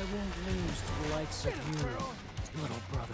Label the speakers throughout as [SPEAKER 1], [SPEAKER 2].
[SPEAKER 1] won't lose to the likes of you, little brother.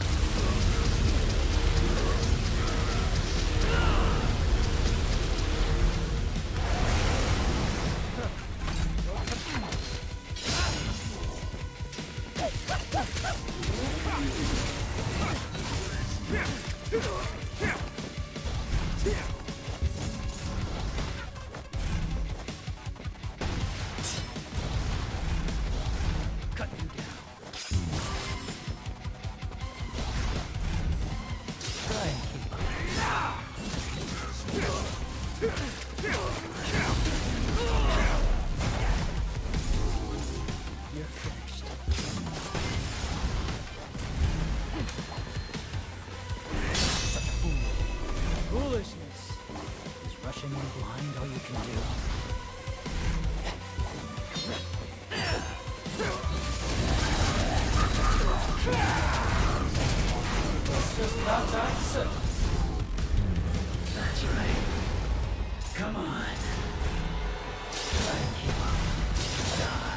[SPEAKER 1] Foolishness. Is rushing in blind all you can do? It's just about time, sir. That's right. Come on. Try and keep up. Die.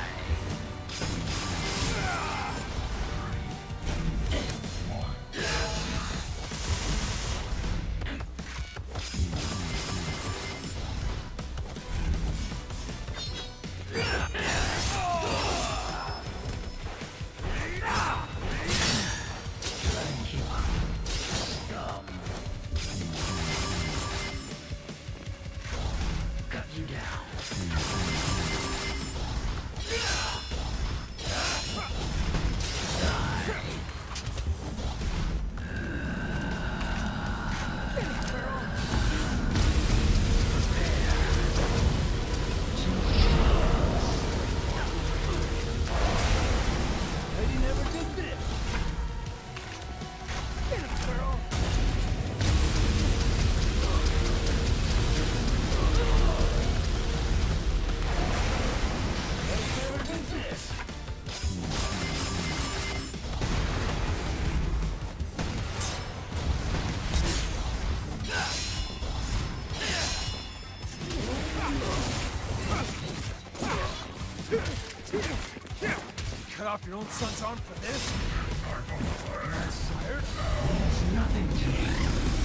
[SPEAKER 2] Cut off your own son's arm for this?
[SPEAKER 1] Sire?
[SPEAKER 2] It's nothing to me.